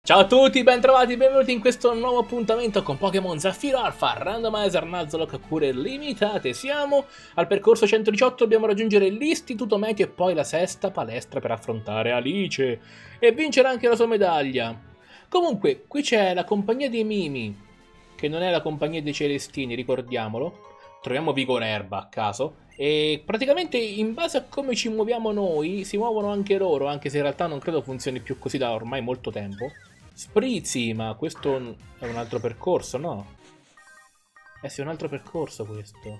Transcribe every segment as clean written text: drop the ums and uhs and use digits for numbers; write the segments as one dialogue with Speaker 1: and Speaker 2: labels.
Speaker 1: Ciao a tutti, bentrovati, benvenuti in questo nuovo appuntamento con Pokémon Zaffiro Alpha, Randomizer Nuzlocke a cure limitate. Siamo al percorso 118, dobbiamo raggiungere l'Istituto Meteo e poi la sesta palestra per affrontare Alice e vincere anche la sua medaglia. Comunque, qui c'è la compagnia dei Mimi, che non è la compagnia dei Celestini, ricordiamolo. Troviamo Vigorerba a caso. E praticamente in base a come ci muoviamo noi, si muovono anche loro, anche se in realtà non credo funzioni più così da ormai molto tempo. Sprizzi, ma questo è un altro percorso, no? Eh sì, è un altro percorso questo.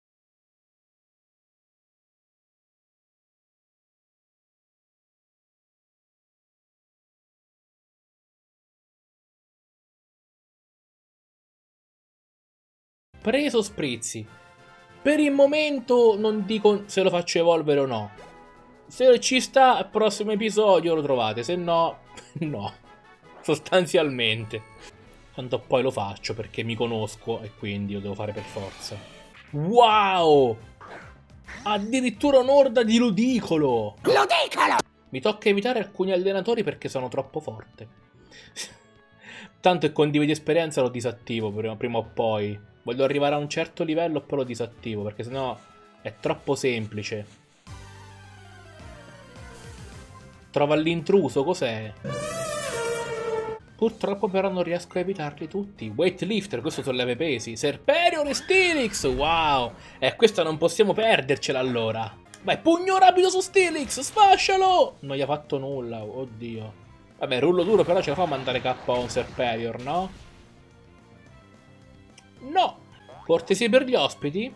Speaker 1: Preso Sprizzi. Per il momento non dico se lo faccio evolvere o no. Se ci sta, al prossimo episodio lo trovate, se no, no. Sostanzialmente. Tanto poi lo faccio perché mi conosco e quindi lo devo fare per forza. Wow! Addirittura un'orda di Ludicolo! Ludicolo! Mi tocca evitare alcuni allenatori perché sono troppo forte. Tanto che condividi esperienza lo disattivo prima o poi. Voglio arrivare a un certo livello e poi lo disattivo perché sennò è troppo semplice. Trova l'intruso, cos'è? Purtroppo però non riesco a evitarli tutti. Weightlifter, questo solleva pesi. Serperion e Steelix, wow! E questa non possiamo perdercela allora. Vai, pugno rapido su Steelix, sfascialo! Non gli ha fatto nulla, oddio. Vabbè, rullo duro però ce la fa a mandare KO un Serperior, no? No! Cortesie per gli ospiti?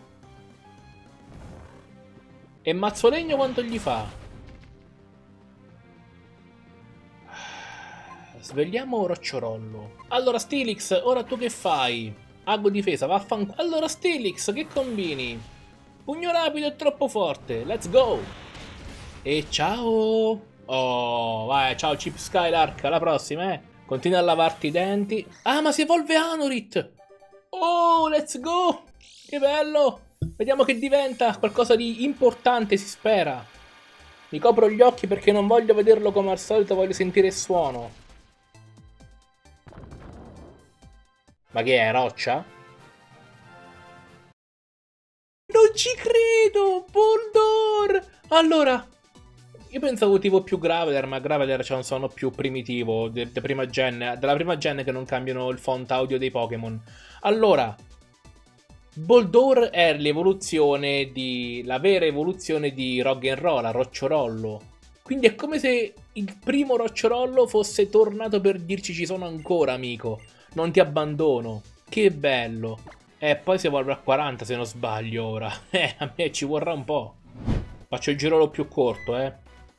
Speaker 1: E mazzolegno quanto gli fa? Svegliamo Rocciorollo. Allora Steelix, ora tu che fai? Ago difesa, vaffanculo. Allora Steelix, che combini? Pugno rapido è troppo forte, let's go! E ciao! Oh, vai, ciao Chip Skylark, alla prossima, eh! Continua a lavarti i denti. Ah, ma si evolve Anorit! Oh, let's go! Che bello! Vediamo che diventa qualcosa di importante, si spera. Mi copro gli occhi perché non voglio vederlo come al solito, voglio sentire il suono. Ma che è, roccia? Non ci credo! Boldor! Allora, io pensavo tipo più Graveler, ma Graveler c'è un suono più primitivo, della prima gen che non cambiano il font audio dei Pokémon. Allora, Boldor è l'evoluzione la vera evoluzione di Roggenrola, Rocciorollo. Quindi è come se il primo Rocciorollo fosse tornato per dirci ci sono ancora, amico. Non ti abbandono. Che bello. Poi si evolve a 40 se non sbaglio ora. A me ci vorrà un po'. Faccio il giro più corto, eh.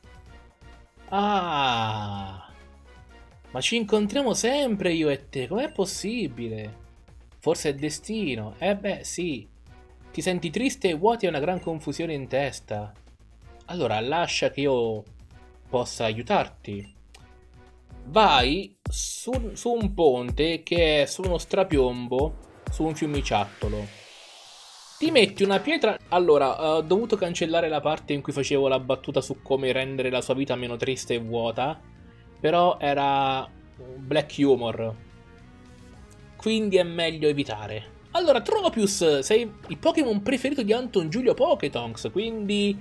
Speaker 1: Ah. Ma ci incontriamo sempre io e te. Com'è possibile? Forse è destino. Eh beh, sì. Ti senti triste e vuoti e una gran confusione in testa. Allora, lascia che io possa aiutarti. Vai su un ponte che è su uno strapiombo, su un fiumiciattolo. Ti metti una pietra... Allora, ho dovuto cancellare la parte in cui facevo la battuta su come rendere la sua vita meno triste e vuota. Però era black humor. Quindi è meglio evitare. Allora, Tropius, sei il Pokémon preferito di Anton Giulio Pokétonks, quindi...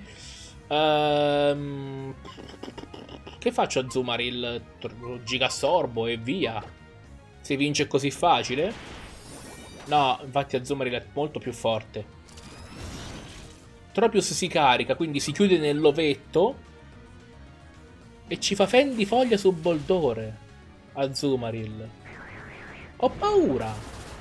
Speaker 1: che faccio a Zumaril? Gigassorbo e via. Si vince così facile? No, infatti Azumarill è molto più forte. Tropius si carica, quindi si chiude nell'ovetto e ci fa fendifoglia su Boldore. Azumarill. Ho paura.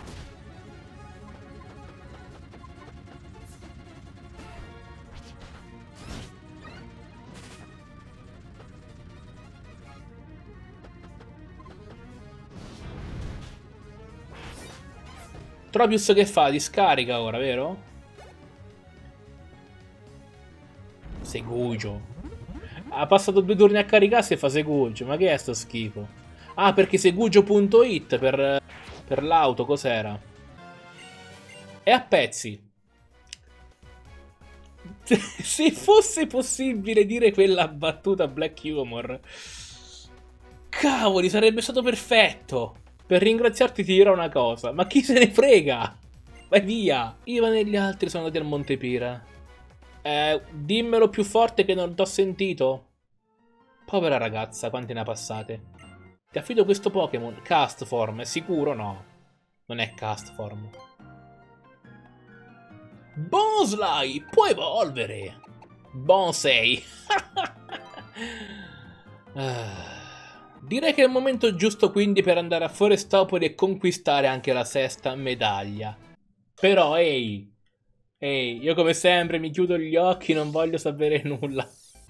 Speaker 1: Tropius che fa? Discarica ora, vero? Segugio. Ha passato 2 turni a caricarsi e fa Segugio. Ma che è sto schifo? Ah, perché Segugio.it per l'auto, cos'era? È a pezzi. Se fosse possibile dire quella battuta Black Humor. Cavoli, sarebbe stato perfetto. Per ringraziarti ti dirò una cosa, ma chi se ne frega? Vai via. Ivan e gli altri sono andati al Monte Pira. Dimmelo più forte che non t'ho sentito. Povera ragazza, quante ne ha passate. Ti affido questo Pokémon. Castform, è sicuro? No. Non è Castform. Bonsly, può evolvere. Bonsei. Direi che è il momento giusto quindi per andare a Forestopoli e conquistare anche la sesta medaglia. Però, ehi, io come sempre mi chiudo gli occhi, non voglio sapere nulla.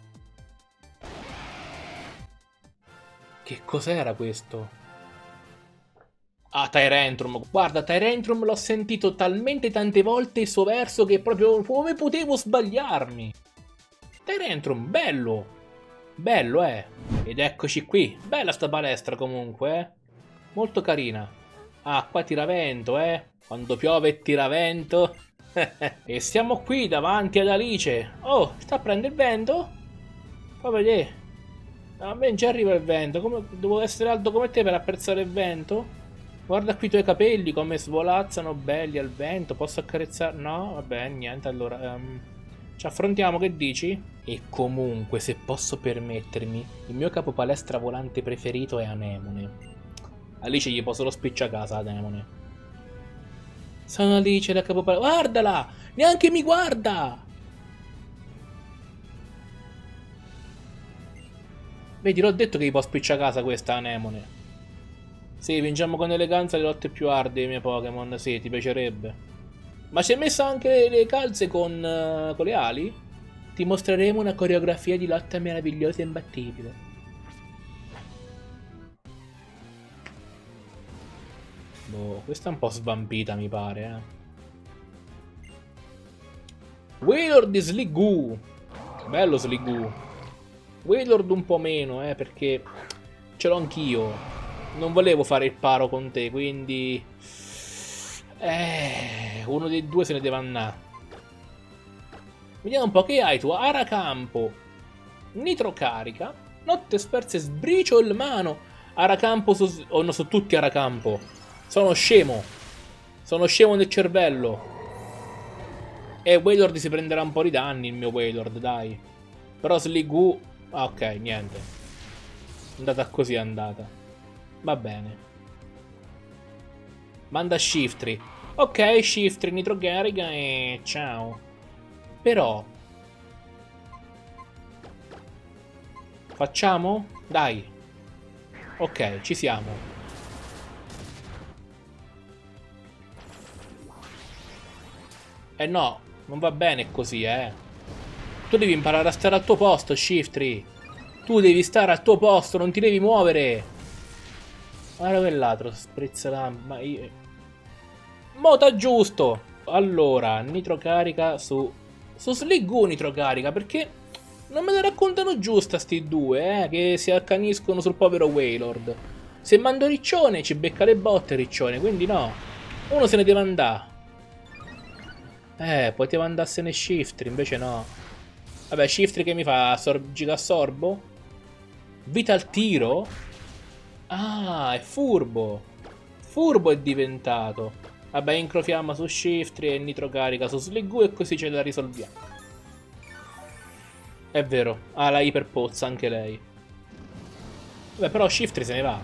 Speaker 1: Che cos'era questo? Ah, Tyrantrum. Guarda, Tyrantrum l'ho sentito talmente tante volte il suo verso che proprio come potevo sbagliarmi. Tyrantrum, bello. Bello, Ed eccoci qui. Bella sta palestra comunque, Molto carina. Ah, qua tiravento, Quando piove e tiravento. E siamo qui davanti ad Alice. Oh, sta a prendere il vento? Fa vedere. A me non ci arriva il vento. Devo essere alto come te per apprezzare il vento? Guarda qui i tuoi capelli come svolazzano belli al vento. Posso accarezzare? No? Vabbè, niente. Allora, ci affrontiamo, che dici? E comunque, se posso permettermi, il mio capo palestra volante preferito è Anemone. Alice gli può solo spicciacasa ad Anemone. Sono Alice, la capo palestra. Guardala! Neanche mi guarda! Vedi, l'ho detto che gli può spicciacasa questa Anemone. Sì, vinciamo con eleganza le lotte più arde dei miei Pokémon. Sì, ti piacerebbe. Ma ci hai messo anche le calze con le ali? Ti mostreremo una coreografia di lotta meravigliosa e imbattibile. Boh, questa è un po' svampita, mi pare, Wailord di Sliggoo. Bello Sliggoo. Wailord un po' meno, perché ce l'ho anch'io. Non volevo fare il paro con te, quindi... uno dei due se ne deve andare. Vediamo un po' che hai tu. Aracampo, Nitrocarica, Notte Sperse, Sbriciol Mano. Aracampo su... Oh no, sono tutti Aracampo. Sono scemo. Sono scemo nel cervello. E Wailord si prenderà un po' di danni, il mio Wailord, dai. Però Sliggoo... Ah, ok, niente. È andata così, è andata. Va bene. Manda Shiftry. Ok, Shiftry, Nitrocarica e ciao. Però... Facciamo? Dai. Ok, ci siamo. No, non va bene così, Tu devi imparare a stare al tuo posto, Shiftry. Tu devi stare al tuo posto, non ti devi muovere. Guarda quell'altro, sprizza ma io... Mota giusto! Allora, Nitrocarica su Sliggoo Nitrocarica, perché non me la raccontano giusta sti due, che si accaniscono sul povero Wailord. Se mando Riccione ci becca le botte Riccione, quindi no. Uno se ne deve andare. Poteva andarsene Shiftry, invece no. Vabbè, Shiftry che mi fa? Gigassorbo? Vital Tiro? Ah, è furbo. Furbo è diventato. Vabbè, incrofiamma su Shiftry e Nitrocarica su Sliggoo e così ce la risolviamo. È vero, ha la iperpozza anche lei. Vabbè, però Shiftry se ne va.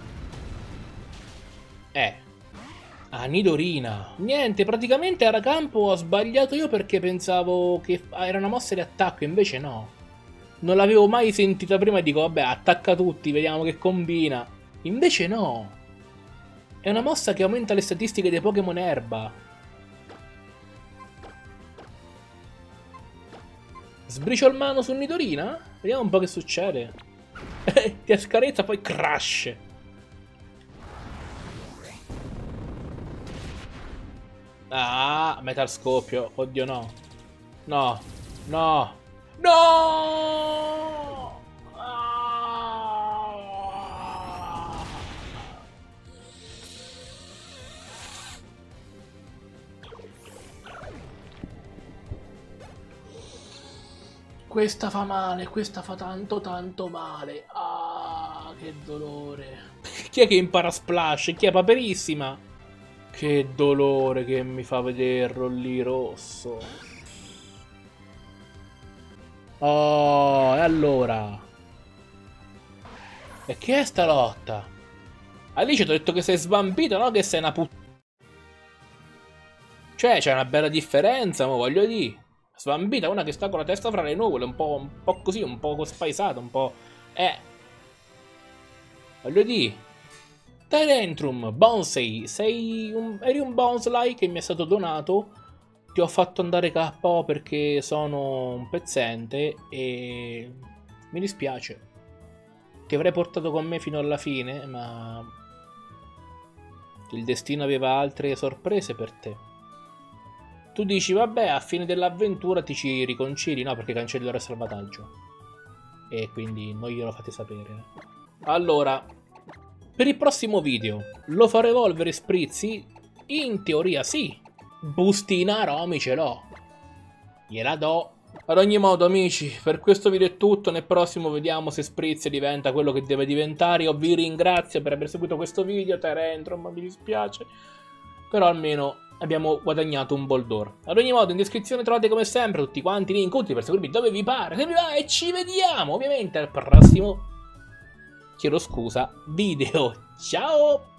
Speaker 1: Ah, Nidorina. Niente, praticamente Aracampo ho sbagliato io perché pensavo che era una mossa di attacco, invece no. Non l'avevo mai sentita prima e dico, vabbè, attacca tutti, vediamo che combina. Invece no. È una mossa che aumenta le statistiche dei Pokémon erba. Sbriciol mano su Nidorina? Vediamo un po' che succede. Ti accarezza, poi crash. Ah, Metal Scoppio. Oddio no. No. No. No! Ah! Questa fa male, questa fa tanto tanto male. Ah, Che dolore. Chi è che impara Splash? Chi è? Paperissima? Che dolore che mi fa vederlo lì rosso. Oh, e allora? E che è sta lotta? Alice, ti ho detto che sei svampito, no? Che sei una puttana. Cioè, c'è una bella differenza, mo voglio dire. Svambita, una che sta con la testa fra le nuvole, un po' così, un po' spaesata, un po'... Voglio dire. Tyrantrum, Bonsai, eri un bonsai che mi è stato donato. Ti ho fatto andare KO perché sono un pezzente e... mi dispiace. Ti avrei portato con me fino alla fine, ma... il destino aveva altre sorprese per te. Tu dici, vabbè, a fine dell'avventura ti ci riconcili, no? Perché cancellerò il salvataggio. E quindi non glielo fate sapere. Allora, per il prossimo video, lo farò evolvere Sprizzi? In teoria sì. Bustina aromi ce l'ho. Gliela do. Ad ogni modo, amici, per questo video è tutto. Nel prossimo vediamo se Sprizzi diventa quello che deve diventare. Io vi ringrazio per aver seguito questo video. Tyrantrum, mi dispiace. Però almeno abbiamo guadagnato un Boldor. Ad ogni modo, in descrizione trovate come sempre tutti quanti i link utili per seguirmi dove vi pare. Se vi va, e ci vediamo ovviamente al prossimo, chiedo scusa, video. Ciao!